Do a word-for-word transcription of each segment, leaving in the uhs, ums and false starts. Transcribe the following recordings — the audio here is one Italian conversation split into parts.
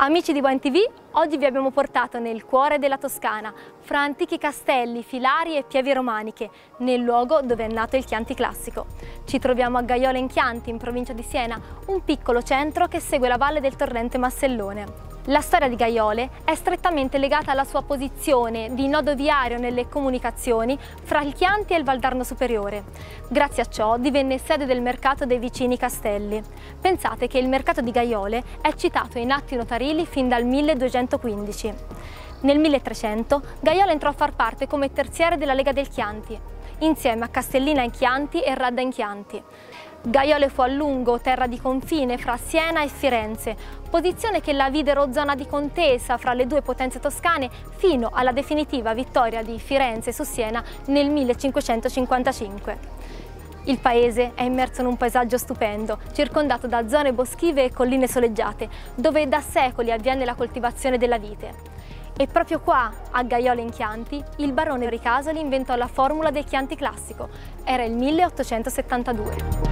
Amici di One T V, oggi vi abbiamo portato nel cuore della Toscana, fra antichi castelli, filari e pieve romaniche, nel luogo dove è nato il Chianti classico. Ci troviamo a Gaiola in Chianti, in provincia di Siena, un piccolo centro che segue la valle del torrente Massellone. La storia di Gaiole è strettamente legata alla sua posizione di nodo viario nelle comunicazioni fra il Chianti e il Valdarno Superiore. Grazie a ciò divenne sede del mercato dei vicini castelli. Pensate che il mercato di Gaiole è citato in atti notarili fin dal milleduecentoquindici. Nel milletrecento Gaiola entrò a far parte come terziere della Lega del Chianti, insieme a Castellina in Chianti e Radda in Chianti. Gaiole fu a lungo terra di confine fra Siena e Firenze, posizione che la videro zona di contesa fra le due potenze toscane fino alla definitiva vittoria di Firenze su Siena nel millecinquecentocinquantacinque. Il paese è immerso in un paesaggio stupendo, circondato da zone boschive e colline soleggiate, dove da secoli avviene la coltivazione della vite. E proprio qua, a Gaiola in Chianti, il barone Ricasoli inventò la formula del Chianti classico. Era il milleottocentosettantadue.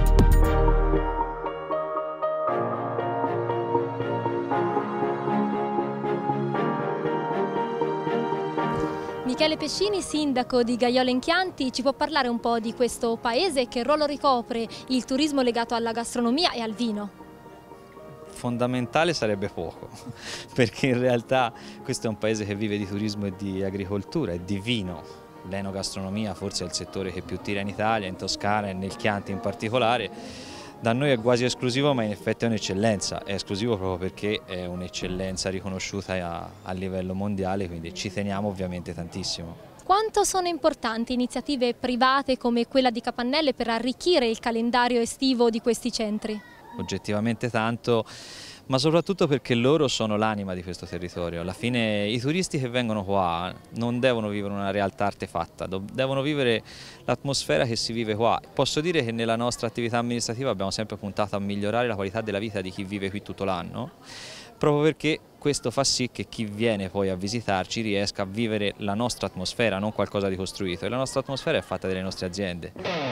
Michele Pescini, sindaco di Gaiola in Chianti, ci può parlare un po' di questo paese e che ruolo ricopre il turismo legato alla gastronomia e al vino? Fondamentale sarebbe poco, perché in realtà questo è un paese che vive di turismo e di agricoltura e di vino. L'enogastronomia forse è il settore che più tira in Italia, in Toscana e nel Chianti in particolare. Da noi è quasi esclusivo, ma in effetti è un'eccellenza, è esclusivo proprio perché è un'eccellenza riconosciuta a, a livello mondiale, quindi ci teniamo ovviamente tantissimo. Quanto sono importanti iniziative private come quella di Capannelle per arricchire il calendario estivo di questi centri? Oggettivamente tanto, ma soprattutto perché loro sono l'anima di questo territorio. Alla fine i turisti che vengono qua non devono vivere una realtà artefatta, devono vivere l'atmosfera che si vive qua. Posso dire che nella nostra attività amministrativa abbiamo sempre puntato a migliorare la qualità della vita di chi vive qui tutto l'anno, proprio perché questo fa sì che chi viene poi a visitarci riesca a vivere la nostra atmosfera, non qualcosa di costruito, e la nostra atmosfera è fatta dalle nostre aziende.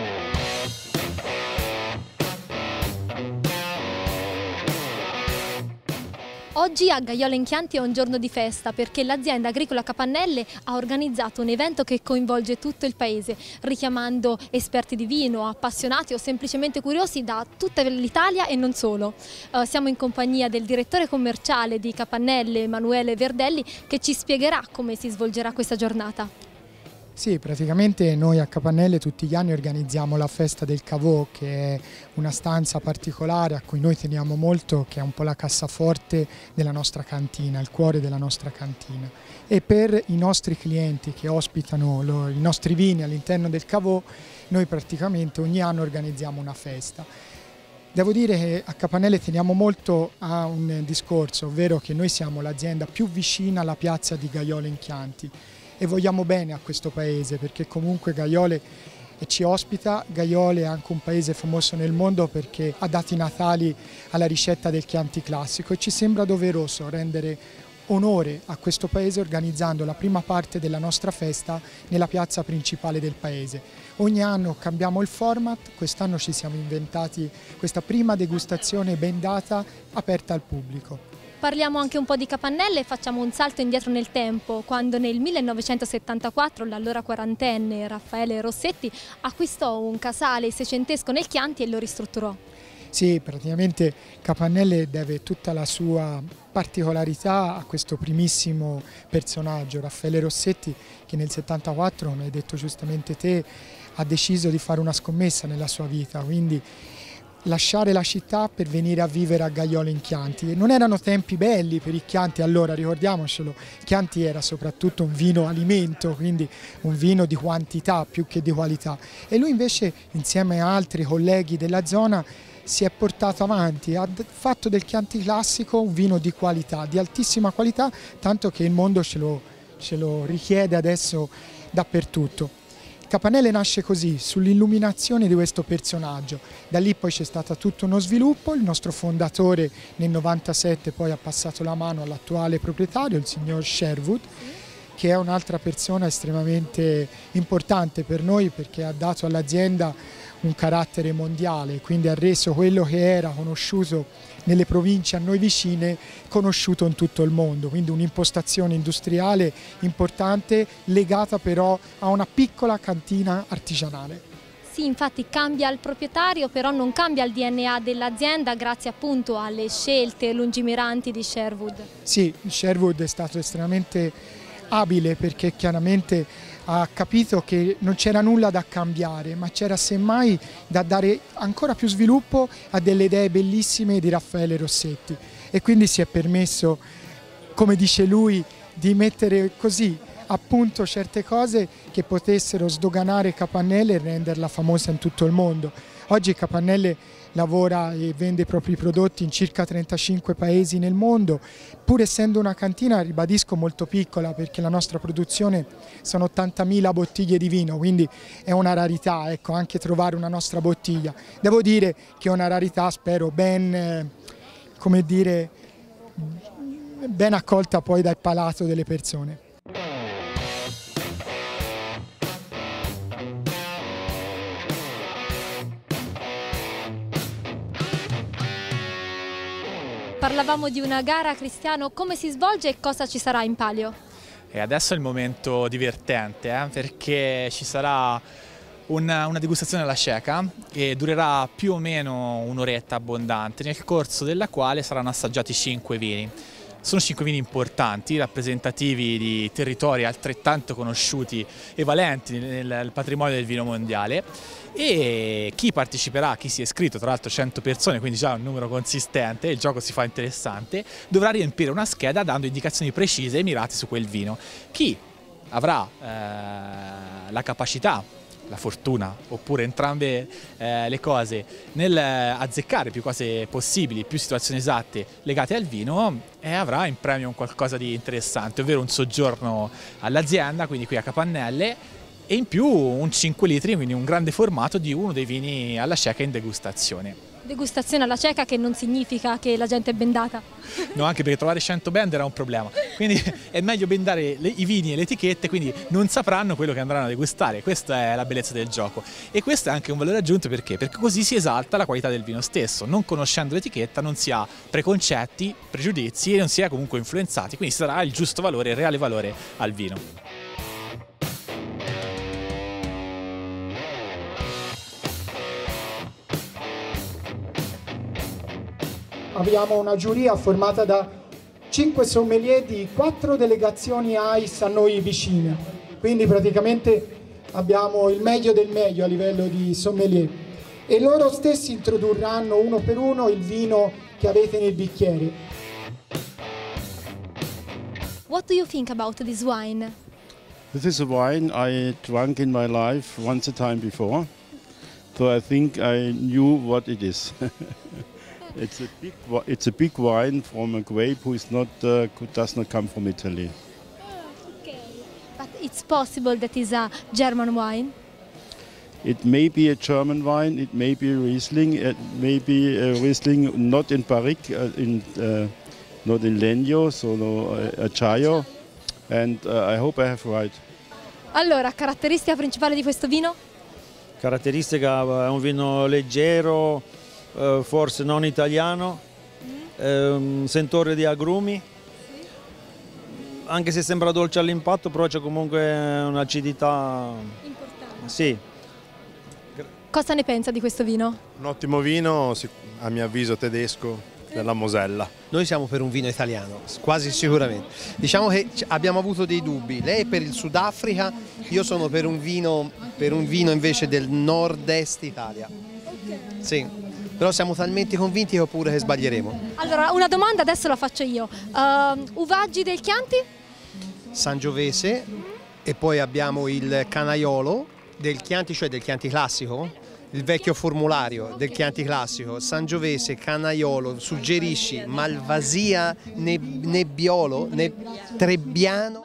Oggi a Gaiola in Chianti è un giorno di festa perché l'azienda agricola Capannelle ha organizzato un evento che coinvolge tutto il paese, richiamando esperti di vino, appassionati o semplicemente curiosi da tutta l'Italia e non solo. Uh, siamo in compagnia del direttore commerciale di Capannelle, Emanuele Verdelli, che ci spiegherà come si svolgerà questa giornata. Sì, praticamente noi a Capannelle tutti gli anni organizziamo la festa del Cavò, che è una stanza particolare a cui noi teniamo molto, che è un po' la cassaforte della nostra cantina, il cuore della nostra cantina. E per i nostri clienti che ospitano lo, i nostri vini all'interno del Cavò, noi praticamente ogni anno organizziamo una festa. Devo dire che a Capannelle teniamo molto a un discorso, ovvero che noi siamo l'azienda più vicina alla piazza di Gaiola in Chianti. E vogliamo bene a questo paese perché comunque Gaiole ci ospita. Gaiole è anche un paese famoso nel mondo perché ha dato i natali alla ricetta del Chianti classico e ci sembra doveroso rendere onore a questo paese organizzando la prima parte della nostra festa nella piazza principale del paese. Ogni anno cambiamo il format, quest'anno ci siamo inventati questa prima degustazione bendata aperta al pubblico. Parliamo anche un po' di Capannelle e facciamo un salto indietro nel tempo, quando nel millenovecentosettantaquattro l'allora quarantenne Raffaele Rossetti acquistò un casale seicentesco nel Chianti e lo ristrutturò. Sì, praticamente Capannelle deve tutta la sua particolarità a questo primissimo personaggio, Raffaele Rossetti, che nel settantaquattro, come hai detto giustamente te, ha deciso di fare una scommessa nella sua vita, quindi lasciare la città per venire a vivere a Gaiola in Chianti. Non erano tempi belli per i Chianti allora, ricordiamocelo. Chianti era soprattutto un vino alimento, quindi un vino di quantità più che di qualità. E lui invece, insieme a altri colleghi della zona, si è portato avanti, ha fatto del Chianti classico un vino di qualità, di altissima qualità, tanto che il mondo ce lo, ce lo richiede adesso dappertutto. Capannelle nasce così, sull'illuminazione di questo personaggio. Da lì poi c'è stato tutto uno sviluppo, il nostro fondatore nel novantasette poi ha passato la mano all'attuale proprietario, il signor Sherwood, che è un'altra persona estremamente importante per noi perché ha dato all'azienda un carattere mondiale, quindi ha reso quello che era conosciuto nelle province a noi vicine conosciuto in tutto il mondo, quindi un'impostazione industriale importante legata però a una piccola cantina artigianale. Sì, infatti cambia il proprietario, però non cambia il D N A dell'azienda grazie appunto alle scelte lungimiranti di Sherwood. Sì, Sherwood è stato estremamente abile perché chiaramente ha capito che non c'era nulla da cambiare, ma c'era semmai da dare ancora più sviluppo a delle idee bellissime di Raffaele Rossetti e quindi si è permesso, come dice lui, di mettere così appunto certe cose che potessero sdoganare Capannelle e renderla famosa in tutto il mondo. Oggi Capannelle lavora e vende i propri prodotti in circa trentacinque paesi nel mondo, pur essendo una cantina, ribadisco, molto piccola perché la nostra produzione sono ottantamila bottiglie di vino, quindi è una rarità, ecco, anche trovare una nostra bottiglia. Devo dire che è una rarità, spero, ben, eh, come dire, ben accolta poi dal palato delle persone. Parlavamo di una gara, Cristiano, come si svolge e cosa ci sarà in palio? E adesso è il momento divertente eh, perché ci sarà una, una degustazione alla cieca che durerà più o meno un'oretta abbondante, nel corso della quale saranno assaggiati cinque vini. Sono cinque vini importanti, rappresentativi di territori altrettanto conosciuti e valenti nel, nel patrimonio del vino mondiale, e chi parteciperà, chi si è iscritto, tra l'altro cento persone, quindi già un numero consistente, il gioco si fa interessante, dovrà riempire una scheda dando indicazioni precise e mirate su quel vino. Chi avrà eh, la capacità, la fortuna oppure entrambe eh, le cose nel azzeccare più cose possibili, più situazioni esatte legate al vino, e avrà in premio un qualcosa di interessante, ovvero un soggiorno all'azienda, quindi qui a Capannelle, e in più un cinque litri, quindi un grande formato di uno dei vini alla cieca in degustazione. Degustazione alla cieca che non significa che la gente è bendata. No, anche perché trovare cento bend era un problema, quindi è meglio bendare le, i vini e le etichette, quindi non sapranno quello che andranno a degustare. Questa è la bellezza del gioco, e questo è anche un valore aggiunto perché? Perché così si esalta la qualità del vino stesso. Non conoscendo l'etichetta non si ha preconcetti, pregiudizi e non si è comunque influenzati, quindi si darà il giusto valore, il reale valore al vino. Abbiamo una giuria formata da cinque sommelier di quattro delegazioni A I S a noi vicine, quindi praticamente abbiamo il meglio del meglio a livello di sommelier, e loro stessi introdurranno uno per uno il vino che avete nel bicchiere. What do you think about this wine? This is a wine I drank in my life once a time before, so I think I knew what it is. It's a big, it's a big wine from a grape who is not, uh, does not come from Italy. Oh, okay. But it's possible that it's a German wine? It may be a German wine, it may be a Riesling, it may be a Riesling not in Barrique, uh, in, uh, not in Legno, so no, uh, a Chayo, and uh, I hope I have right. Allora, caratteristica principale di questo vino? Caratteristica è un vino leggero, Uh, forse non italiano, mm. um, sentore di agrumi, sì. Anche se sembra dolce all'impatto, però c'è comunque un'acidità importante. Sì. Cosa ne pensa di questo vino? Un ottimo vino, a mio avviso tedesco, della Mosella. Noi siamo per un vino italiano, quasi sicuramente. Diciamo che abbiamo avuto dei dubbi, lei è per il Sudafrica, io sono per un vino, per un vino invece del nord-est Italia. Okay. Sì. Però siamo talmente convinti che ho paura che sbaglieremo. Allora, una domanda adesso la faccio io. Uh, uvaggi del Chianti? Sangiovese, e poi abbiamo il canaiolo del Chianti, cioè del Chianti classico, il vecchio formulario del Chianti classico. Sangiovese, canaiolo, suggerisci Malvasia, neb Nebbiolo, ne Trebbiano.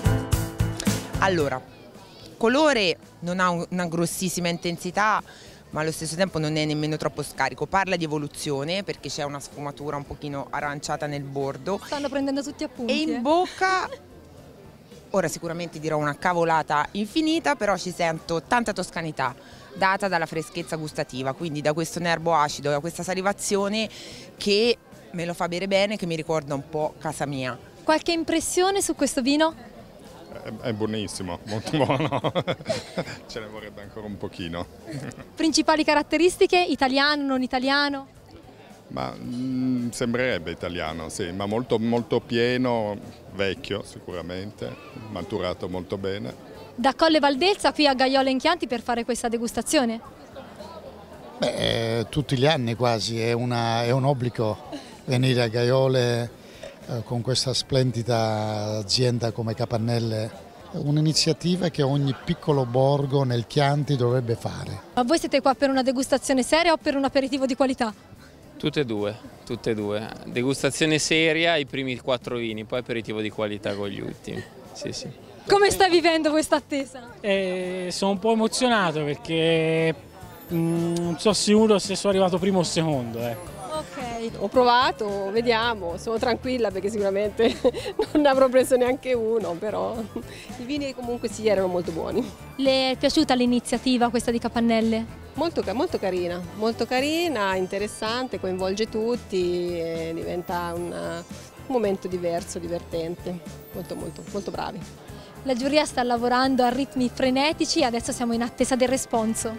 Allora, colore non ha una grossissima intensità, ma allo stesso tempo non è nemmeno troppo scarico. Parla di evoluzione perché c'è una sfumatura un pochino aranciata nel bordo. Stanno prendendo tutti appunti. E in eh. bocca, ora sicuramente dirò una cavolata infinita, però ci sento tanta toscanità data dalla freschezza gustativa, quindi da questo nervo acido, da questa salivazione che me lo fa bere bene, che mi ricorda un po' casa mia. Qualche impressione su questo vino? È buonissimo, molto buono, ce ne vorrebbe ancora un pochino. Principali caratteristiche? Italiano, non italiano? Ma mh, sembrerebbe italiano, sì, ma molto, molto pieno, vecchio sicuramente, maturato molto bene. Da Colle Valdelsa qui a Gaiola in Chianti per fare questa degustazione? Beh, eh, tutti gli anni quasi, è, una, è un obbligo venire a Gaiole eh, con questa splendida azienda come Capannelle, un'iniziativa che ogni piccolo borgo nel Chianti dovrebbe fare. Ma voi siete qua per una degustazione seria o per un aperitivo di qualità? Tutte e due, tutte e due. Degustazione seria, i primi quattro vini, poi aperitivo di qualità con gli ultimi. Sì, sì. Come stai vivendo questa attesa? Eh, sono un po' emozionato perché mh, non so sicuro se sono arrivato primo o secondo. Ecco. Ok. Ho provato, vediamo, sono tranquilla perché sicuramente non ne avrò preso neanche uno, però i vini comunque sì, erano molto buoni. Le è piaciuta l'iniziativa questa di Capannelle? Molto, molto carina, molto carina, interessante, coinvolge tutti, e diventa una, un momento diverso, divertente, molto molto molto bravi. La giuria sta lavorando a ritmi frenetici, adesso siamo in attesa del responso.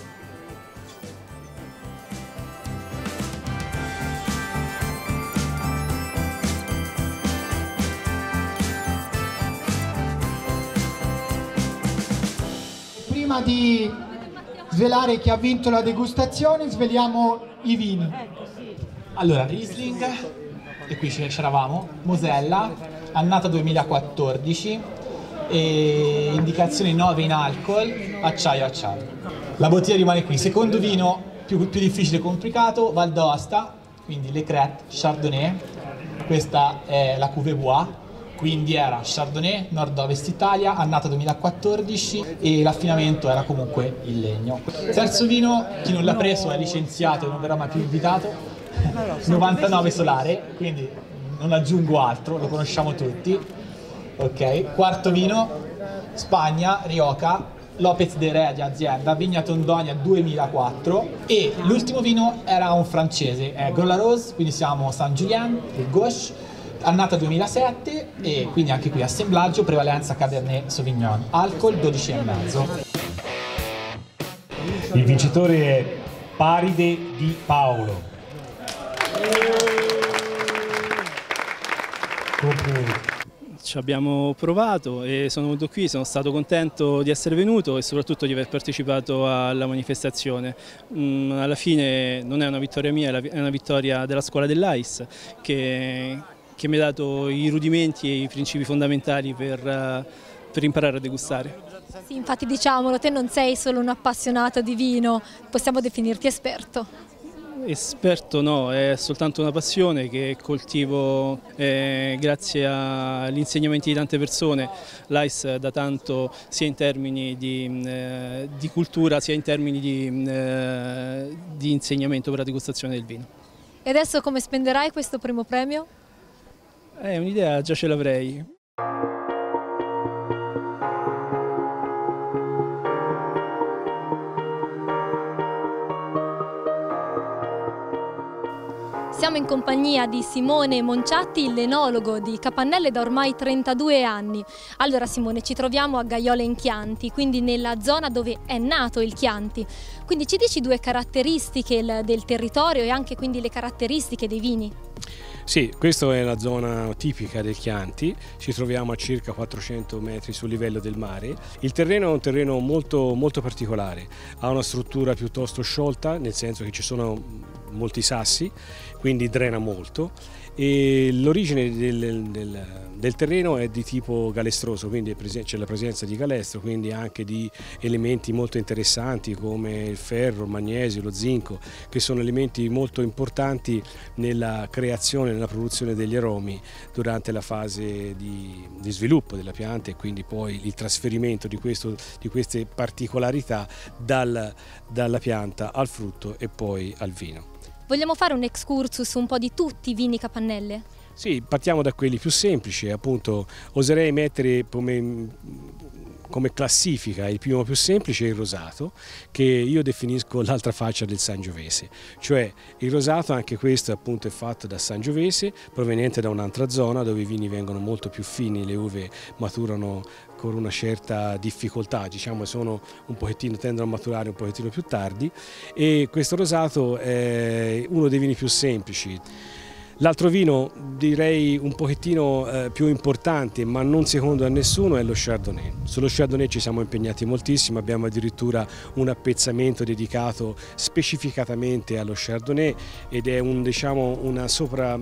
Prima di svelare chi ha vinto la degustazione, sveliamo i vini. Allora, Riesling, e qui c'eravamo, Mosella, annata duemilaquattordici, e indicazioni nove in alcol, acciaio acciaio. La bottiglia rimane qui. Secondo vino più, più difficile e complicato, Val d'Aosta, quindi Le Crête Chardonnay. Questa è la Cuvée Bois, quindi era Chardonnay, nord-ovest Italia, annata duemilaquattordici, e l'affinamento era comunque il legno. Terzo vino, chi non l'ha preso è licenziato e non verrà mai più invitato, novantanove Solare, quindi non aggiungo altro, lo conosciamo tutti. Ok, quarto vino, Spagna, Rioja, López de Heredia azienda, Vigna Tondonia duemilaquattro, e l'ultimo vino era un francese, è Gros La Rose, quindi siamo Saint Julien, il Gauche, annata duemilasette, e quindi anche qui assemblaggio, prevalenza Cabernet Sauvignon, alcol dodici virgola cinque. Il vincitore è Paride Di Paolo. Complimenti. Ci abbiamo provato e sono venuto qui, sono stato contento di essere venuto e soprattutto di aver partecipato alla manifestazione. Mm, alla fine non è una vittoria mia, è una vittoria della scuola dell'A I S che, che mi ha dato i rudimenti e i principi fondamentali per, per imparare a degustare. Sì, infatti diciamolo, te non sei solo un appassionato di vino, possiamo definirti esperto. Esperto no, è soltanto una passione che coltivo eh, grazie agli insegnamenti di tante persone. L'A I S da tanto sia in termini di, eh, di cultura sia in termini di, eh, di insegnamento per la degustazione del vino. E adesso come spenderai questo primo premio? Eh, un'idea già ce l'avrei. Siamo in compagnia di Simone Monciatti, l'enologo di Capannelle da ormai trentadue anni. Allora Simone, ci troviamo a Gaiola in Chianti, quindi nella zona dove è nato il Chianti. Quindi ci dici due caratteristiche del territorio e anche quindi le caratteristiche dei vini? Sì, questa è la zona tipica del Chianti, ci troviamo a circa quattrocento metri sul livello del mare. Il terreno è un terreno molto, molto particolare, ha una struttura piuttosto sciolta, nel senso che ci sono molti sassi, quindi drena molto, e l'origine del, del, del terreno è di tipo galestroso, quindi c'è la presenza di galestro, quindi anche di elementi molto interessanti come il ferro, il magnesio, lo zinco, che sono elementi molto importanti nella creazione, nella produzione degli aromi durante la fase di, di sviluppo della pianta e quindi poi il trasferimento di, questo, di queste particolarità dal, dalla pianta al frutto e poi al vino. Vogliamo fare un excursus un po' di tutti i vini Capannelle? Sì, partiamo da quelli più semplici, appunto oserei mettere come, come classifica il primo più semplice il rosato, che io definisco l'altra faccia del Sangiovese, cioè il rosato anche questo appunto è fatto da Sangiovese, proveniente da un'altra zona dove i vini vengono molto più fini, le uve maturano con una certa difficoltà, diciamo sono un pochettino, tendono a maturare un pochettino più tardi e questo rosato è uno dei vini più semplici. L'altro vino direi un pochettino eh, più importante ma non secondo a nessuno è lo Chardonnay. Sullo Chardonnay ci siamo impegnati moltissimo, abbiamo addirittura un appezzamento dedicato specificatamente allo Chardonnay ed è un, diciamo, una, sopra,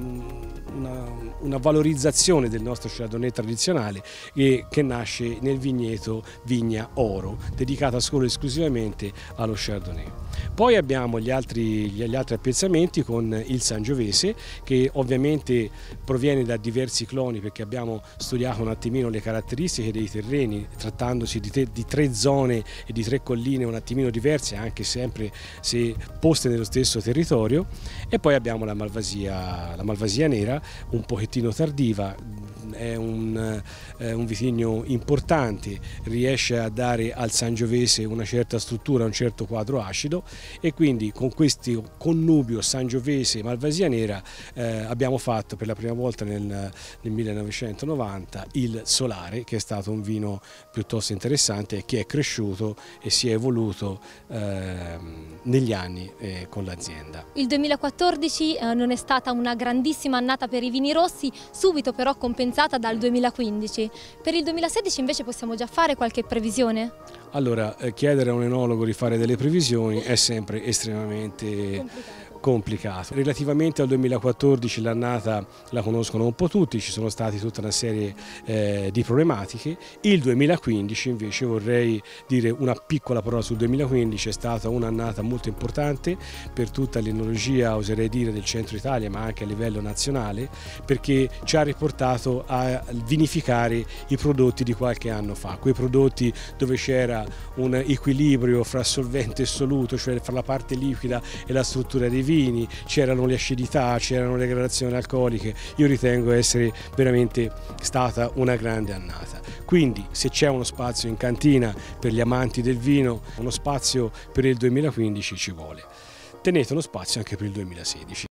una, una valorizzazione del nostro Chardonnay tradizionale e, che nasce nel vigneto Vigna Oro, dedicata solo e esclusivamente allo Chardonnay. Poi abbiamo gli altri, gli altri appezzamenti con il Sangiovese, che ovviamente proviene da diversi cloni perché abbiamo studiato un attimino le caratteristiche dei terreni, trattandosi di, te, di tre zone e di tre colline un attimino diverse, anche sempre se poste nello stesso territorio. E poi abbiamo la Malvasia, la Malvasia nera, un pochettino tardiva, è un, eh, un vitigno importante, riesce a dare al Sangiovese una certa struttura, un certo quadro acido e quindi con questo connubio Sangiovese e Malvasia nera eh, abbiamo fatto per la prima volta nel, nel millenovecentonovanta il Solare, che è stato un vino piuttosto interessante e che è cresciuto e si è evoluto eh, negli anni eh, con l'azienda. Il duemilaquattordici eh, non è stata una grandissima annata per i vini rossi, subito però compensata dal duemilaquindici. Per il duemilasedici invece possiamo già fare qualche previsione? Allora, eh, chiedere a un enologo di fare delle previsioni è sempre estremamente complicato. complicato. Relativamente al duemilaquattordici l'annata la conoscono un po' tutti, ci sono stati tutta una serie eh, di problematiche. Il duemilaquindici invece vorrei dire una piccola parola sul duemilaquindici, è stata un'annata molto importante per tutta l'enologia, oserei dire, del centro Italia ma anche a livello nazionale, perché ci ha riportato a vinificare i prodotti di qualche anno fa, quei prodotti dove c'era un equilibrio fra solvente e soluto, cioè fra la parte liquida e la struttura dei vini, c'erano le acidità, c'erano le gradazioni alcoliche. Io ritengo essere veramente stata una grande annata. Quindi se c'è uno spazio in cantina per gli amanti del vino, uno spazio per il duemilaquindici ci vuole. Tenete uno spazio anche per il duemilasedici.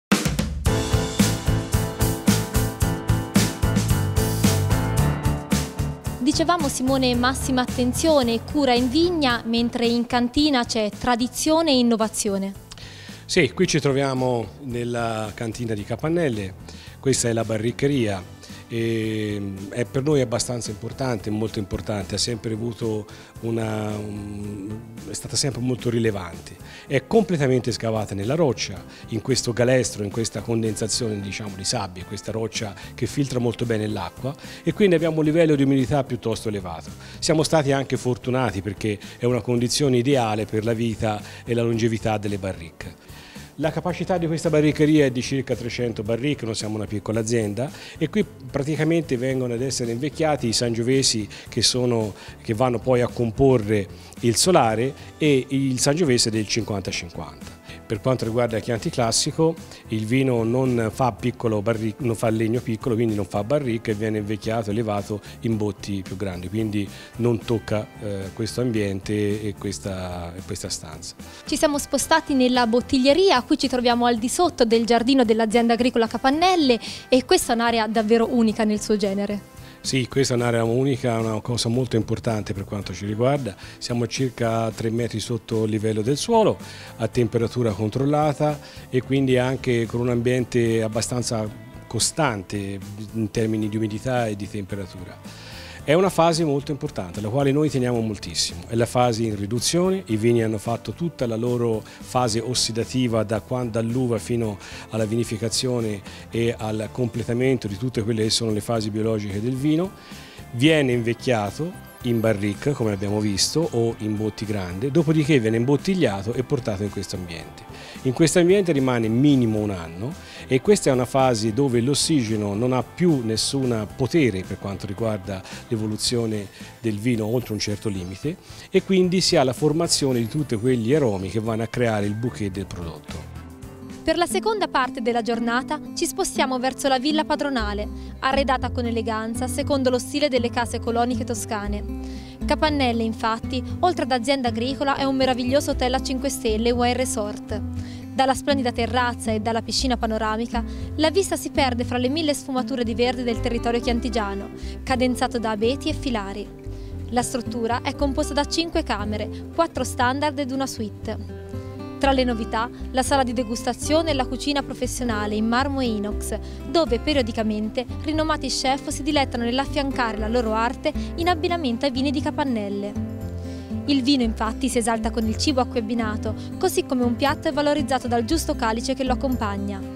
Dicevamo, Simone, massima attenzione e cura in vigna, mentre in cantina c'è tradizione e innovazione. Sì, qui ci troviamo nella cantina di Capannelle, questa è la barriccheria e è per noi abbastanza importante, molto importante, ha sempre avuto una, un, è stata sempre molto rilevante, è completamente scavata nella roccia, in questo galestro, in questa condensazione diciamo di sabbia, questa roccia che filtra molto bene l'acqua e quindi abbiamo un livello di umidità piuttosto elevato. Siamo stati anche fortunati perché è una condizione ideale per la vita e la longevità delle barricche. La capacità di questa barriccheria è di circa trecento barricche, noi siamo una piccola azienda e qui praticamente vengono ad essere invecchiati i sangiovesi che, sono, che vanno poi a comporre il Solare e il sangiovese del cinquanta cinquanta. Per quanto riguarda il Chianti Classico, il vino non fa, piccolo barric- non fa legno piccolo, quindi non fa barricca e viene invecchiato e levato in botti più grandi, quindi non tocca eh, questo ambiente e questa, e questa stanza. Ci siamo spostati nella bottiglieria, qui ci troviamo al di sotto del giardino dell'azienda agricola Capannelle e questa è un'area davvero unica nel suo genere. Sì, questa è un'area unica, una cosa molto importante per quanto ci riguarda. Siamo a circa tre metri sotto il livello del suolo, a temperatura controllata e quindi anche con un ambiente abbastanza costante in termini di umidità e di temperatura. È una fase molto importante, alla quale noi teniamo moltissimo. È la fase in riduzione, i vini hanno fatto tutta la loro fase ossidativa da dall'uva fino alla vinificazione e al completamento di tutte quelle che sono le fasi biologiche del vino. Viene invecchiato in barrique, come abbiamo visto, o in botti grandi, dopodiché viene imbottigliato e portato in questo ambiente. In questo ambiente rimane minimo un anno e questa è una fase dove l'ossigeno non ha più nessun potere per quanto riguarda l'evoluzione del vino oltre un certo limite e quindi si ha la formazione di tutti quegli aromi che vanno a creare il bouquet del prodotto. Per la seconda parte della giornata ci spostiamo verso la villa padronale, arredata con eleganza secondo lo stile delle case coloniche toscane. Capannelle, infatti, oltre ad azienda agricola, è un meraviglioso hotel a cinque stelle wine resort. Dalla splendida terrazza e dalla piscina panoramica, la vista si perde fra le mille sfumature di verde del territorio chiantigiano, cadenzato da abeti e filari. La struttura è composta da cinque camere, quattro standard ed una suite. Tra le novità, la sala di degustazione e la cucina professionale in marmo e inox, dove periodicamente rinomati chef si dilettano nell'affiancare la loro arte in abbinamento ai vini di Capannelle. Il vino infatti si esalta con il cibo a cui è abbinato, così come un piatto è valorizzato dal giusto calice che lo accompagna.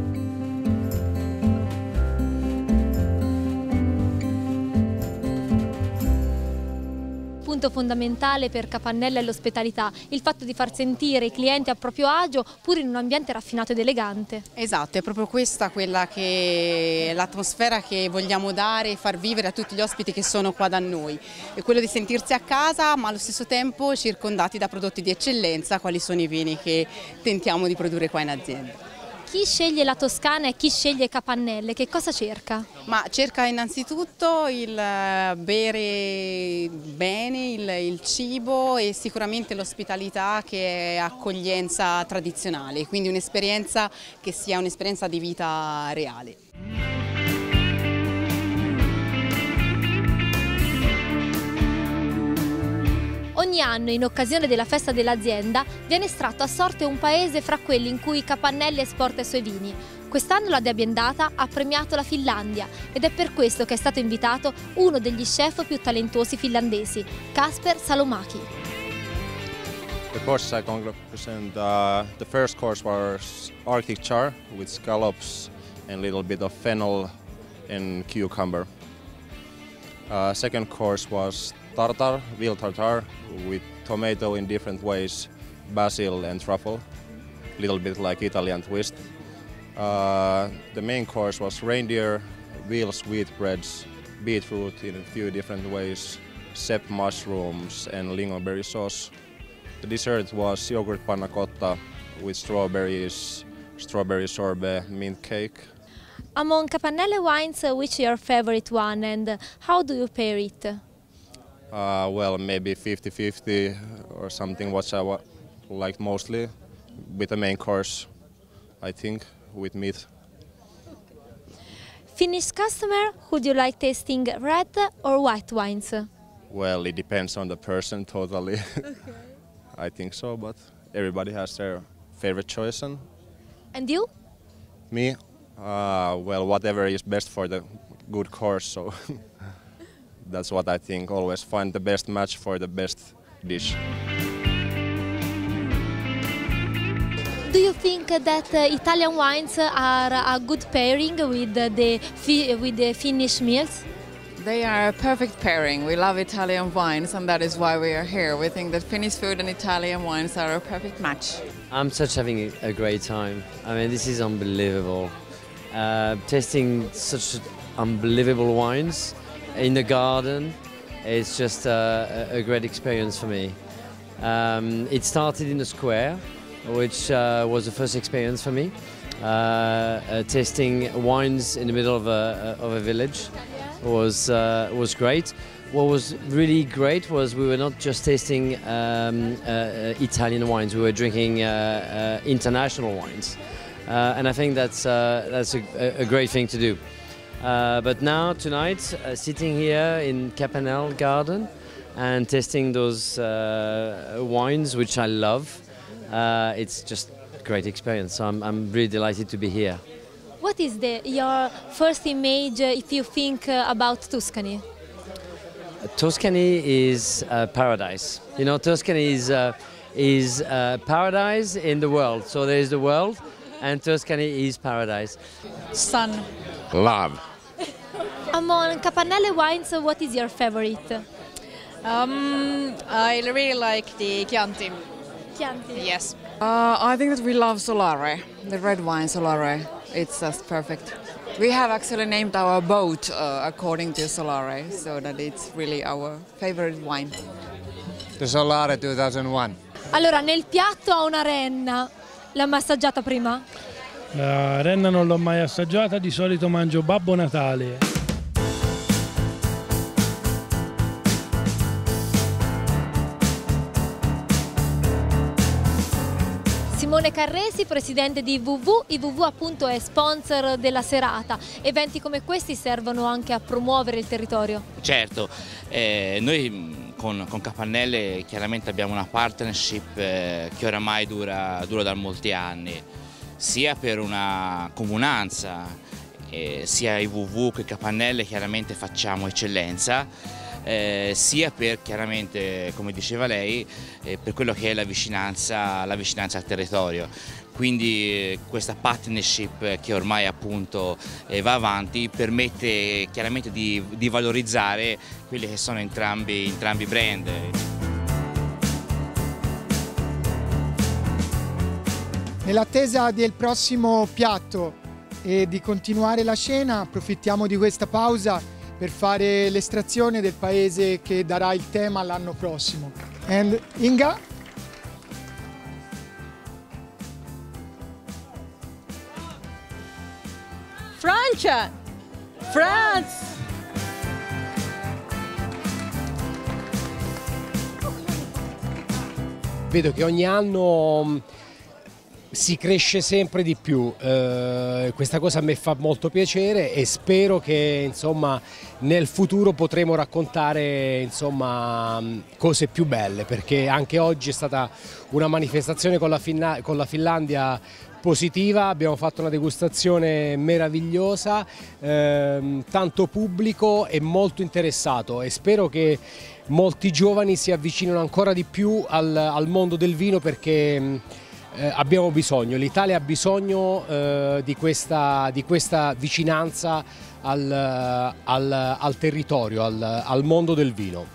Punto fondamentale per Capannelle è l'ospitalità, il fatto di far sentire i clienti a proprio agio pur in un ambiente raffinato ed elegante. Esatto, è proprio questa quella che l'atmosfera che vogliamo dare e far vivere a tutti gli ospiti che sono qua da noi. È quello di sentirsi a casa ma allo stesso tempo circondati da prodotti di eccellenza, quali sono i vini che tentiamo di produrre qua in azienda. Chi sceglie la Toscana e chi sceglie Capannelle, che cosa cerca? Ma cerca innanzitutto il bere bene, il, il cibo e sicuramente l'ospitalità che è accoglienza tradizionale, quindi un'esperienza che sia un'esperienza di vita reale. Ogni anno, in occasione della festa dell'azienda, viene estratto a sorte un paese fra quelli in cui Capannelle esporta i suoi vini. Quest'anno la De Abiendata ha premiato la Finlandia ed è per questo che è stato invitato uno degli chef più talentuosi finlandesi, Kasper Salomaki. The courses I can present, uh, the first course was Arctic char with scallops and a little bit of fennel and cucumber. Uh, second course was tartar, veal tartar with tomato in different ways, basil and truffle, a little bit like Italian twist. Uh, the main course was reindeer, veal sweetbreads, beetroot in a few different ways, cep mushrooms and lingonberry sauce. The dessert was yogurt panna cotta with strawberries, strawberry sorbet, mint cake. Among Capannelle wines, which is your favorite one and how do you pair it? Uh, well, maybe fifty fifty or something, what I like mostly, with the main course, I think, with meat. Finnish customer, would you like tasting red or white wines? Well, it depends on the person, totally. Okay. I think so, but everybody has their favorite choice. And, and you? Me? Uh, well, whatever is best for the good course, so that's what I think, always find the best match for the best dish. Do you think that uh, Italian wines are a good pairing with the, with the Finnish meals? They are a perfect pairing. We love Italian wines and that is why we are here. We think that Finnish food and Italian wines are a perfect match. I'm such having a great time. I mean, this is unbelievable. Uh, tasting such unbelievable wines in the garden, it's just uh, a great experience for me. Um, it started in the square, which uh, was the first experience for me, uh, uh, tasting wines in the middle of a, of a village was, uh, was great. What was really great was we were not just tasting um, uh, Italian wines, we were drinking uh, uh, international wines. Uh, and I think that's, uh, that's a, a great thing to do. Uh, but now, tonight, uh, sitting here in Capannelle Garden and tasting those uh, wines, which I love, uh, it's just a great experience. So I'm, I'm really delighted to be here. What is the, your first image uh, if you think uh, about Tuscany? Tuscany is uh, paradise. You know, Tuscany is uh, is uh, paradise in the world. So there is the world, and Tuscany is paradise. Sun. Love. Among Capannelle wines, what is your favorite? Um, I really like the Chianti. Chianti? Yes. Uh, I think that we love Solare, the red wine Solare. It's just perfect. We have actually named our boat uh, according to Solare, so that it's really our favorite wine. The Solare two thousand one. Allora, nel piatto ha una renna. L'ha mai assaggiata prima? La renna non l'ho mai assaggiata, di solito mangio Babbo Natale. Simone Carresi, presidente di I V V. I V V appunto è sponsor della serata. Eventi come questi servono anche a promuovere il territorio. Certo, eh, noi con, con Capannelle chiaramente abbiamo una partnership eh, che oramai dura, dura da molti anni, sia per una comunanza, eh, sia I V V che Capannelle chiaramente facciamo eccellenza. Eh, sia per chiaramente, come diceva lei, eh, per quello che è la vicinanza, la vicinanza al territorio. Quindi eh, questa partnership che ormai appunto eh, va avanti permette chiaramente di, di valorizzare quelli che sono entrambi, entrambi i brand. Nell'attesa del prossimo piatto e di continuare la cena, approfittiamo di questa pausa per fare l'estrazione del paese che darà il tema l'anno prossimo. And Inga? Francia! France! Vedo che ogni anno si cresce sempre di più, eh, questa cosa a me fa molto piacere e spero che insomma, nel futuro potremo raccontare insomma, cose più belle, perché anche oggi è stata una manifestazione con la, Finna- con la Finlandia positiva, abbiamo fatto una degustazione meravigliosa, ehm, tanto pubblico e molto interessato e spero che molti giovani si avvicinino ancora di più al, al mondo del vino perché Eh, abbiamo bisogno, l'Italia ha bisogno eh, di, questa, di questa vicinanza al, al, al territorio, al, al mondo del vino.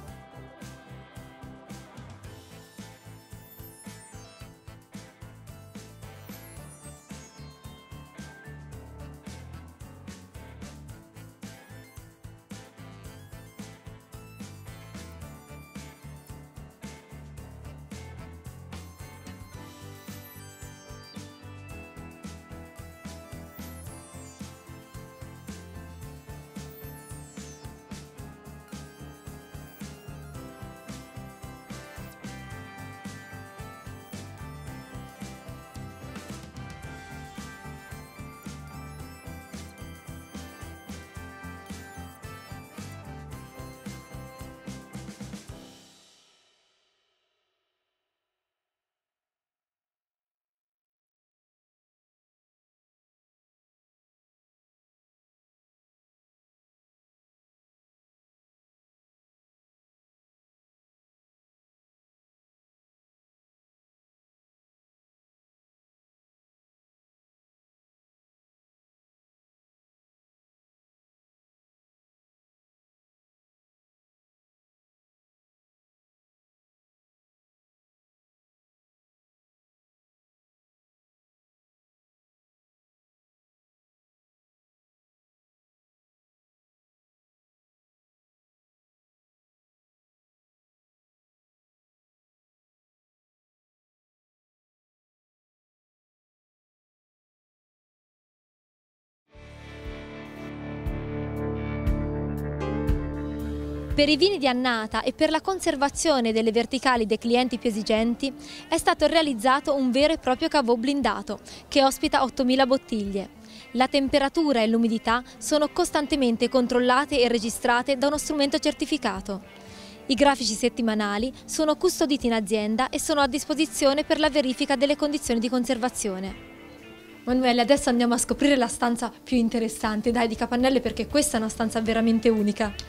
Per i vini di annata e per la conservazione delle verticali dei clienti più esigenti è stato realizzato un vero e proprio cavò blindato che ospita ottomila bottiglie. La temperatura e l'umidità sono costantemente controllate e registrate da uno strumento certificato. I grafici settimanali sono custoditi in azienda e sono a disposizione per la verifica delle condizioni di conservazione. Manuele, adesso andiamo a scoprire la stanza più interessante, dai, di Capannelle, perché questa è una stanza veramente unica.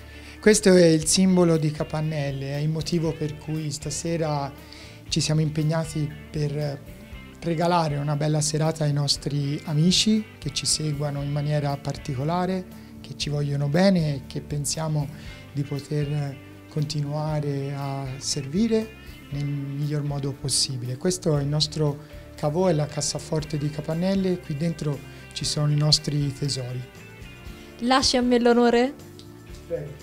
Questo è il simbolo di Capannelle, è il motivo per cui stasera ci siamo impegnati per regalare una bella serata ai nostri amici che ci seguono in maniera particolare, che ci vogliono bene e che pensiamo di poter continuare a servire nel miglior modo possibile. Questo è il nostro cavò, è la cassaforte di Capannelle, qui dentro ci sono i nostri tesori. Lasci a me l'onore. Prego.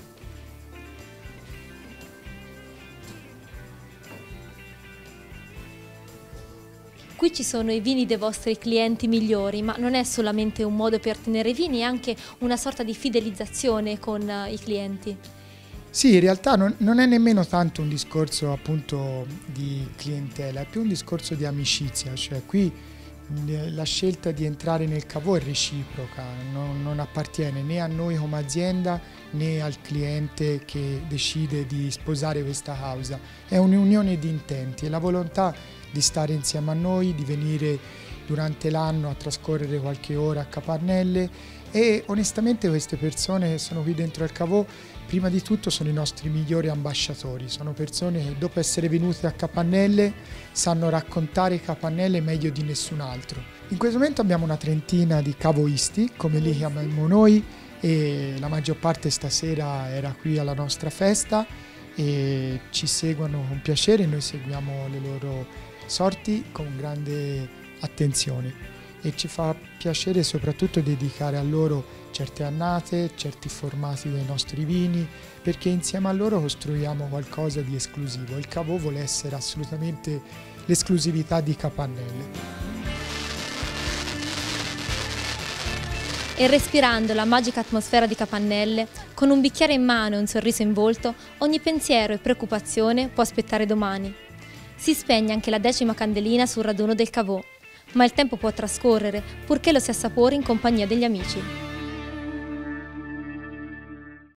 Qui ci sono i vini dei vostri clienti migliori, ma non è solamente un modo per tenere i vini, è anche una sorta di fidelizzazione con uh, i clienti. Sì, in realtà non, non è nemmeno tanto un discorso appunto di clientela, è più un discorso di amicizia, cioè qui la scelta di entrare nel cavò è reciproca, non, non appartiene né a noi come azienda né al cliente che decide di sposare questa causa, è un'unione di intenti, è la volontà di stare insieme a noi, di venire durante l'anno a trascorrere qualche ora a Capannelle e onestamente queste persone che sono qui dentro al cavò prima di tutto sono i nostri migliori ambasciatori, sono persone che dopo essere venute a Capannelle sanno raccontare Capannelle meglio di nessun altro. In questo momento abbiamo una trentina di cavoisti, come li chiamiamo noi, e la maggior parte stasera era qui alla nostra festa e ci seguono con piacere, noi seguiamo le loro sorti con grande attenzione e ci fa piacere soprattutto dedicare a loro certe annate, certi formati dei nostri vini, perché insieme a loro costruiamo qualcosa di esclusivo. Il cavò vuole essere assolutamente l'esclusività di Capannelle. E respirando la magica atmosfera di Capannelle, con un bicchiere in mano e un sorriso in volto, ogni pensiero e preoccupazione può aspettare domani. Si spegne anche la decima candelina sul raduno del cavò, ma il tempo può trascorrere purché lo si assapori in compagnia degli amici.